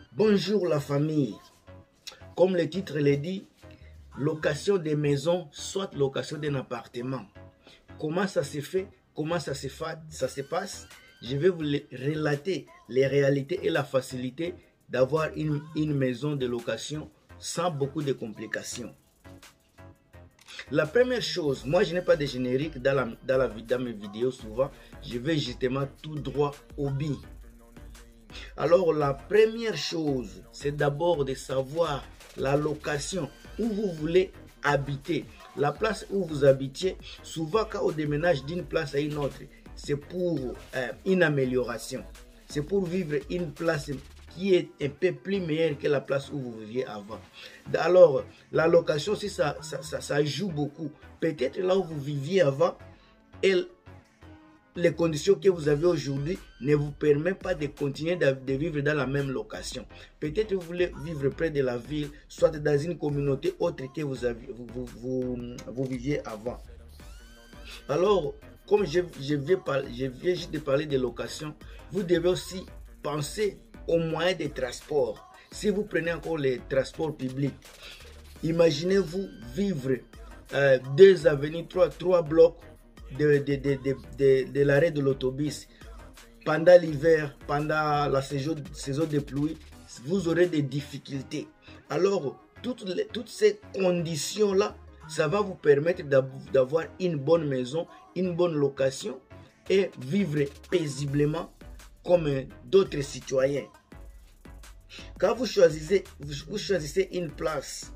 Bonjour la famille. Comme le titre le dit, location des maisons, soit location d'un appartement. Comment ça se fait? Comment ça se passe? Je vais vous relater les réalités et la facilité d'avoir une maison de location sans beaucoup de complications. La première chose, moi je n'ai pas de générique dans mes vidéos souvent, je vais justement tout droit au but. Alors la première chose, c'est d'abord de savoir la location où vous voulez habiter. La place où vous habitiez, souvent quand on déménage d'une place à une autre, c'est pour une amélioration. C'est pour vivre une place qui est un peu plus meilleure que la place où vous viviez avant. Alors, la location, si ça joue beaucoup. Peut-être là où vous viviez avant, les conditions que vous avez aujourd'hui ne vous permettent pas de continuer de vivre dans la même location. Peut-être vous voulez vivre près de la ville, soit dans une communauté autre que vous viviez avant. Alors, comme je viens juste de parler de location, vous devez aussi penser aux moyens de transport. Si vous prenez encore les transports publics, imaginez-vous vivre 2 avenues, 3 blocs de l'arrêt de l'autobus pendant l'hiver, pendant la saison de pluie, vous aurez des difficultés. Alors, toutes ces conditions-là, ça va vous permettre d'avoir une bonne maison, une bonne location et vivre paisiblement comme d'autres citoyens. Quand vous choisissez une place,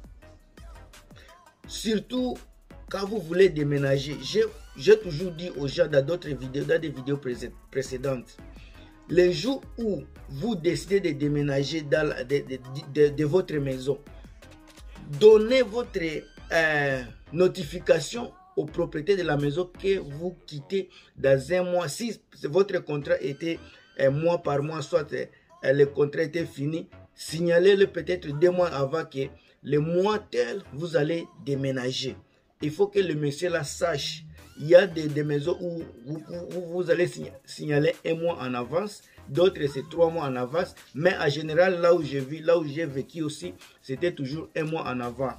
surtout quand vous voulez déménager, j'ai toujours dit aux gens dans des vidéos précédentes, le jour où vous décidez de déménager de votre maison, donnez votre notification au propriétaire de la maison que vous quittez dans un mois. Si votre contrat était mois par mois, soit le contrat était fini, signalez-le peut-être 2 mois avant que le mois tel, vous allez déménager. Il faut que le monsieur là sache. Il y a des maisons où vous allez signaler 1 mois en avance, d'autres c'est 3 mois en avance, mais en général là où j'ai vécu aussi, c'était toujours 1 mois en avant.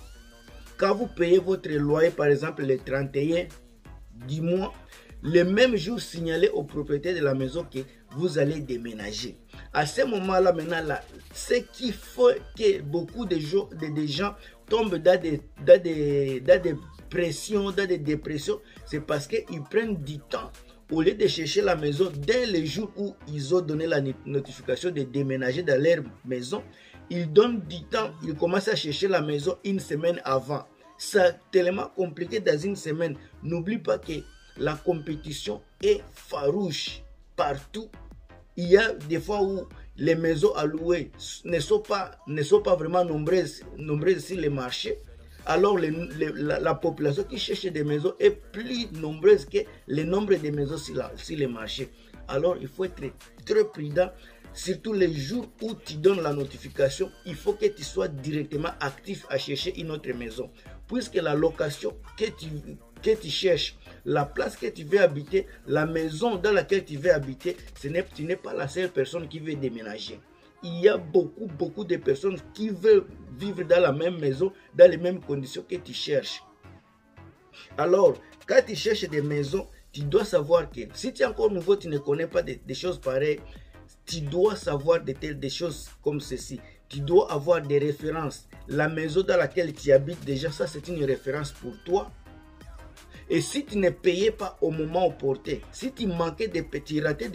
Quand vous payez votre loyer par exemple le 31 du mois, le même jour signalez au propriétaire de la maison que vous allez déménager. À ce moment-là, maintenant, ce qui fait que beaucoup de gens tombent dans des pressions, dans des dépressions, c'est parce qu'ils prennent du temps. Au lieu de chercher la maison dès le jour où ils ont donné la notification de déménager dans leur maison, ils donnent du temps, ils commencent à chercher la maison 1 semaine avant. C'est tellement compliqué dans 1 semaine. N'oublie pas que la compétition est farouche partout. Il y a des fois où les maisons à louer ne sont pas vraiment nombreuses sur le marché. Alors la population qui cherche des maisons est plus nombreuse que le nombre de maisons sur le marché. Alors il faut être très prudent. Surtout les jours où tu donnes la notification, il faut que tu sois directement actif à chercher une autre maison. Puisque la location que tu cherches, la place que tu veux habiter, la maison dans laquelle tu veux habiter, tu n'es pas la seule personne qui veut déménager. Il y a beaucoup de personnes qui veulent vivre dans la même maison, dans les mêmes conditions que tu cherches. Alors, quand tu cherches des maisons, tu dois savoir que si tu es encore nouveau, tu ne connais pas des choses pareilles, tu dois savoir des choses comme ceci. Tu dois avoir des références. La maison dans laquelle tu habites, déjà, ça c'est une référence pour toi. Et si tu ne payais pas au moment opportun, si tu manquais tu ratais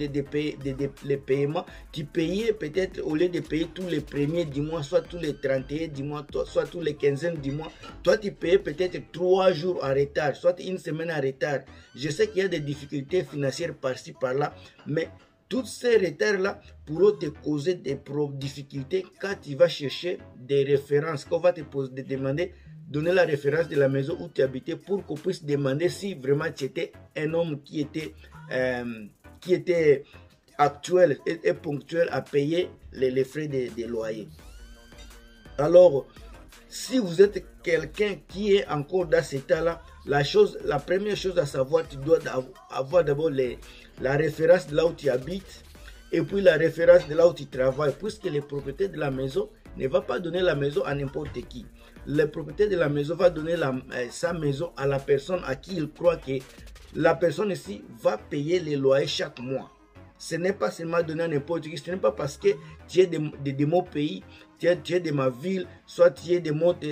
les paiements, tu payais peut-être au lieu de payer tous les premiers du mois, soit tous les 31 du mois, soit tous les 15 du mois, toi tu payais peut-être 3 jours en retard, soit 1 semaine en retard. Je sais qu'il y a des difficultés financières par-ci par-là, mais tous ces retards-là pourront te causer des difficultés quand tu vas chercher des références, qu'on va te demander. Donner la référence de la maison où tu habitais pour qu'on puisse demander si vraiment tu étais un homme qui était actuel et ponctuel à payer les frais de loyer. Alors, si vous êtes quelqu'un qui est encore dans cet état-là, la première chose à savoir, tu dois avoir d'abord la référence de là où tu habites et puis la référence de là où tu travailles, puisque le propriétaire de la maison ne va pas donner la maison à n'importe qui. Le propriétaire de la maison va donner sa maison à la personne à qui il croit que la personne ici va payer les loyers chaque mois. Ce n'est pas seulement donné à n'importe qui, ce n'est pas parce que tu es de mon pays, tu es de ma ville, soit tu es de mon... tu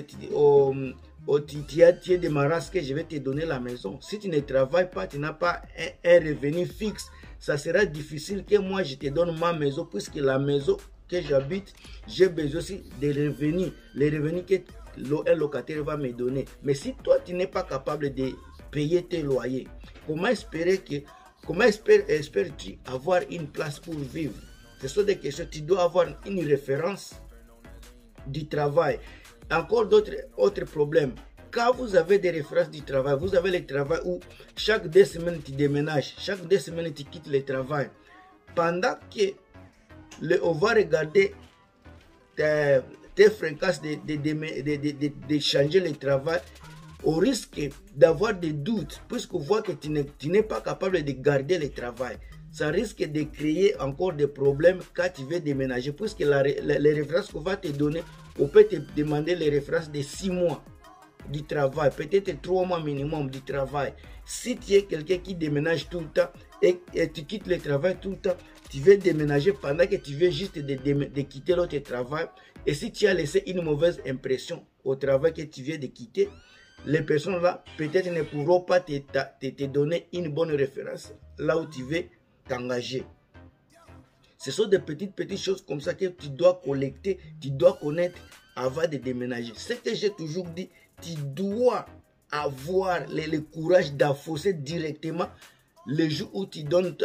es de ma race que je vais te donner la maison. Si tu ne travailles pas, tu n'as pas un revenu fixe, ça sera difficile que moi je te donne ma maison, puisque la maison que j'habite, j'ai besoin aussi des revenus, les revenus que un locataire va me donner. Mais si toi tu n'es pas capable de payer tes loyers, comment espères-tu avoir une place pour vivre? Ce sont des questions. Tu dois avoir une référence du travail. Encore autres problèmes. Quand vous avez des références du travail, vous avez le travail où chaque 2 semaines tu déménages, chaque 2 semaines tu quittes le travail. Pendant que on va regarder tes fréquences de changer le travail, au risque d'avoir des doutes, puisqu'on voit que tu n'es pas capable de garder le travail. Ça risque de créer encore des problèmes quand tu veux déménager, puisque les références qu'on va te donner, on peut te demander les références de 6 mois du travail, peut-être 3 mois minimum du travail. Si tu es quelqu'un qui déménage tout le temps et tu quittes le travail tout le temps, tu veux déménager pendant que tu veux juste de quitter l'autre travail. Et si tu as laissé une mauvaise impression au travail que tu viens de quitter, les personnes là peut-être ne pourront pas te donner une bonne référence là où tu veux t'engager. Ce sont des petites choses comme ça que tu dois collecter, tu dois connaître avant de déménager. Ce que j'ai toujours dit, tu dois avoir le courage d'affausser directement le jour où tu donnes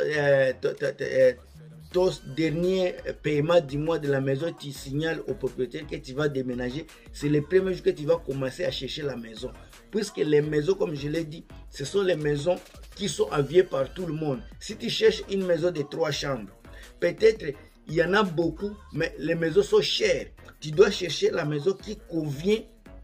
ton dernier paiement du mois de la maison. Tu signales au propriétaire que tu vas déménager. C'est le premier jour que tu vas commencer à chercher la maison. Puisque les maisons, comme je l'ai dit, ce sont les maisons qui sont enviées par tout le monde. Si tu cherches une maison de 3 chambres, peut-être il y en a beaucoup, mais les maisons sont chères. Tu dois chercher la maison qui convient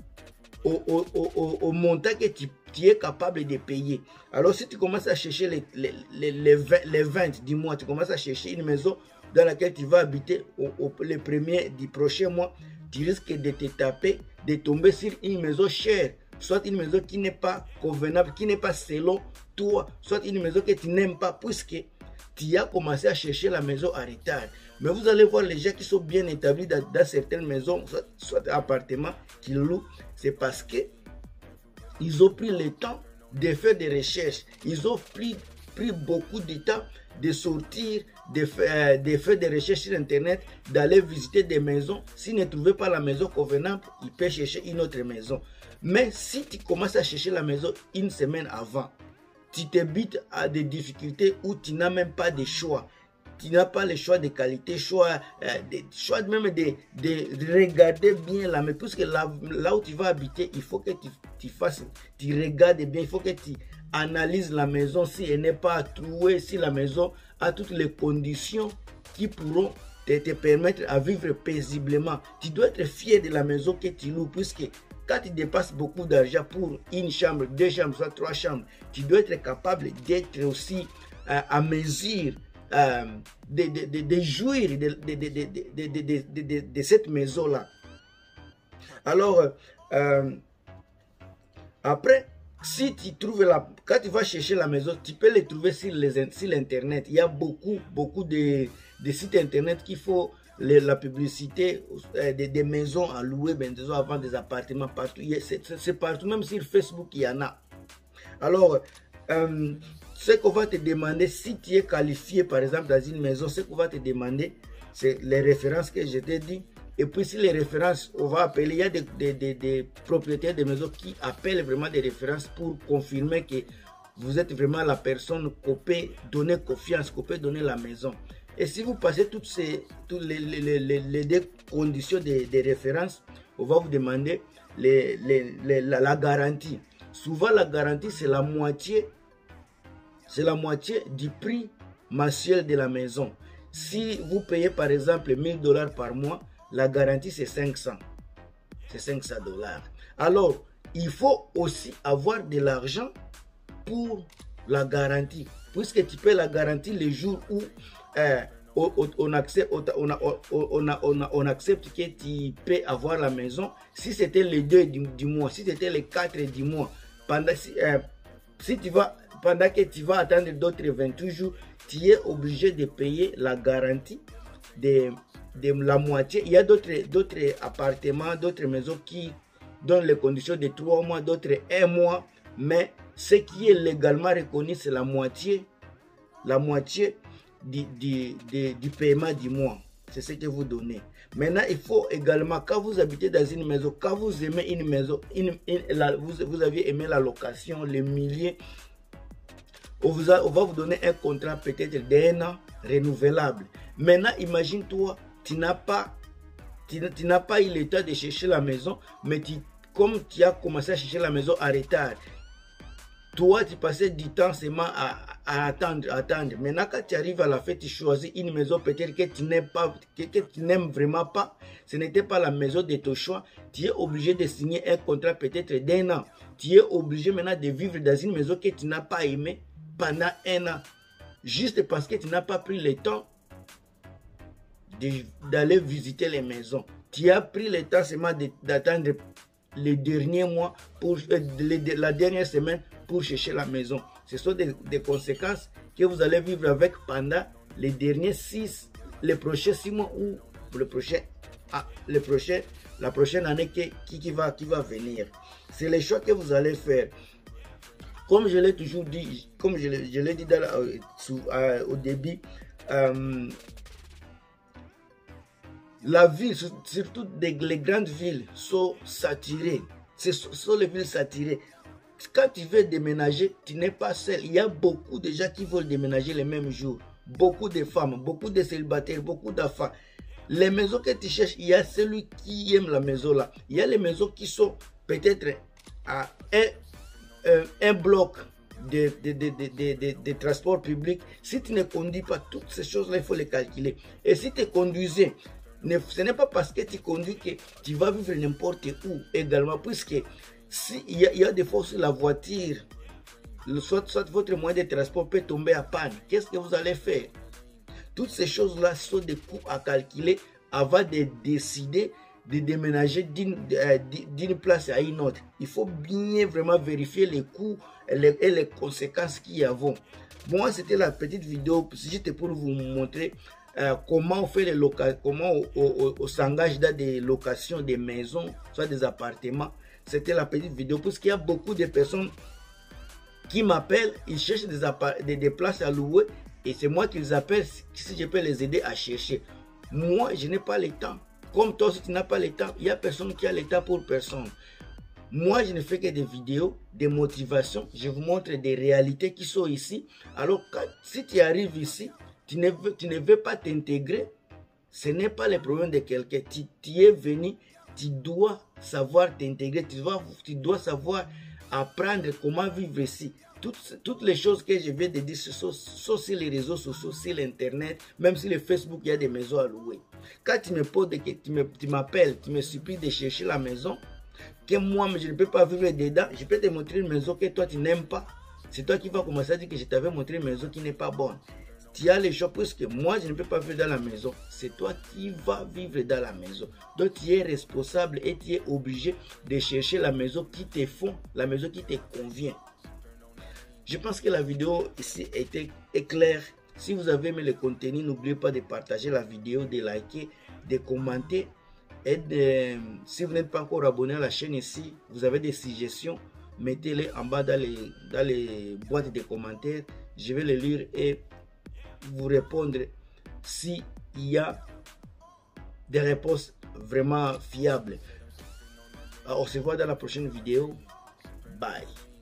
au montant que tu es capable de payer. Alors si tu commences à chercher les 20 du mois, tu commences à chercher une maison dans laquelle tu vas habiter le premier du prochain mois, tu risques de te taper, de tomber sur une maison chère, soit une maison qui n'est pas convenable, qui n'est pas selon toi, soit une maison que tu n'aimes pas, puisque tu as commencé à chercher la maison à retard. Mais vous allez voir les gens qui sont bien établis dans certaines maisons, soit appartements qu'ils louent, c'est parce que ils ont pris le temps de faire des recherches. Ils ont pris beaucoup de temps de sortir, de faire des recherches sur Internet, d'aller visiter des maisons. S'ils ne trouvaient pas la maison convenable, ils peuvent chercher une autre maison. Mais si tu commences à chercher la maison une semaine avant, tu te butes à des difficultés où tu n'as même pas de choix. Tu n'as pas le choix de qualité, choix même de regarder bien la maison. Puisque là où tu vas habiter, il faut que tu regardes bien, il faut que tu analyses la maison si elle n'est pas trouée, si la maison a toutes les conditions qui pourront te permettre à vivre paisiblement. Tu dois être fier de la maison que tu loues, puisque quand tu dépasses beaucoup d'argent pour une chambre, 2 chambres, soit 3 chambres, tu dois être capable d'être aussi à mesure de jouir de cette maison-là. Alors, après, si tu trouves quand tu vas chercher la maison, tu peux les trouver sur l'Internet. Il y a beaucoup de sites Internet qui font la publicité des maisons à louer, à vendre, des appartements partout. C'est partout, même sur Facebook, il y en a. Alors, ce qu'on va te demander, si tu es qualifié par exemple dans une maison, ce qu'on va te demander, c'est les références que je t'ai dit. Et puis si les références, on va appeler, il y a des propriétaires de maisons qui appellent vraiment des références pour confirmer que vous êtes vraiment la personne qu'on peut donner confiance, qu'on peut donner la maison. Et si vous passez toutes les 2 conditions de référence, on va vous demander la garantie. Souvent la garantie c'est la moitié du prix mensuel de la maison. Si vous payez par exemple $1000 par mois, la garantie c'est 500. C'est $500. Alors, il faut aussi avoir de l'argent pour la garantie. Puisque tu payes la garantie le jour où on accepte que tu peux avoir la maison. Si c'était les 2 du mois, si c'était les 4 du mois, pendant que tu vas attendre d'autres 28 jours, tu es obligé de payer la garantie de la moitié. Il y a d'autres appartements, d'autres maisons qui donnent les conditions de 3 mois, d'autres 1 mois, mais ce qui est légalement reconnu, c'est la moitié du paiement du mois. C'est ce que vous donnez. Maintenant, il faut également, quand vous habitez dans une maison, quand vous aimez une maison, vous avez aimé la location, les milliers, on va vous donner un contrat peut-être d'1 an renouvelable. Maintenant, imagine-toi, tu n'as pas eu le temps de chercher la maison, mais comme tu as commencé à chercher la maison en retard, toi, tu passais du temps seulement à attendre. Maintenant, quand tu arrives à la fête, tu choisis une maison peut-être que tu n'aimes vraiment pas. Ce n'était pas la maison de ton choix. Tu es obligé de signer un contrat peut-être d'1 an. Tu es obligé maintenant de vivre dans une maison que tu n'as pas aimée pendant 1 an. Juste parce que tu n'as pas pris le temps d'aller visiter les maisons. Tu as pris le temps seulement d'attendre les derniers mois, la dernière semaine pour chercher la maison. Ce sont des conséquences que vous allez vivre avec pendant les prochains 6 mois ou la prochaine année qui va venir. C'est les choix que vous allez faire. Comme je l'ai toujours dit, comme je l'ai dit au début, la ville, surtout les grandes villes, sont saturées. Ce sont les villes saturées. Quand tu veux déménager, tu n'es pas seul. Il y a beaucoup de gens qui veulent déménager les mêmes jours. Beaucoup de femmes, beaucoup de célibataires, beaucoup d'enfants. Les maisons que tu cherches, il y a celui qui aime la maison là. Il y a les maisons qui sont peut-être à un bloc de transport public. Si tu ne conduis pas, toutes ces choses-là, il faut les calculer. Et si tu conduisais, ce n'est pas parce que tu conduis que tu vas vivre n'importe où également, puisque il y a des fois sur la voiture, soit votre moyen de transport peut tomber à panne. Qu'est-ce que vous allez faire? Toutes ces choses-là sont des coûts à calculer avant de décider de déménager d'une place à une autre. Il faut bien vraiment vérifier les coûts et les conséquences qu'il y a. Moi, c'était la petite vidéo, juste pour vous montrer comment on fait comment on s'engage dans des locations des maisons, soit des appartements. C'était la petite vidéo, parce qu'il y a beaucoup de personnes qui m'appellent, ils cherchent des places à louer, et c'est moi qui les appelle si je peux les aider à chercher. Moi, je n'ai pas le temps. Comme toi, si tu n'as pas le temps, il n'y a personne qui a le temps pour personne. Moi, je ne fais que des vidéos, des motivations. Je vous montre des réalités qui sont ici. Alors, si tu arrives ici, tu ne veux pas t'intégrer, ce n'est pas le problème de quelqu'un. Tu es venu, tu dois savoir t'intégrer, tu dois savoir apprendre comment vivre ici. Toutes les choses que je viens de dire sont sur les réseaux sociaux, sur l'internet, même sur le Facebook, il y a des maisons à louer. Quand tu me poses tu m'appelles, tu me supplies de chercher la maison, que moi je ne peux pas vivre dedans, je peux te montrer une maison que toi tu n'aimes pas. C'est toi qui vas commencer à dire que je t'avais montré une maison qui n'est pas bonne. Tu as les choix, puisque moi je ne peux pas vivre dans la maison. C'est toi qui vas vivre dans la maison. Donc tu es responsable et tu es obligé de chercher la maison qui te font, la maison qui te convient. Je pense que la vidéo ici est claire. Si vous avez aimé le contenu, n'oubliez pas de partager la vidéo, de liker, de commenter. Et si vous n'êtes pas encore abonné à la chaîne ici, vous avez des suggestions, mettez-les en bas dans les boîtes de commentaires. Je vais les lire et vous répondre s'il y a des réponses vraiment fiables. On se voit dans la prochaine vidéo. Bye.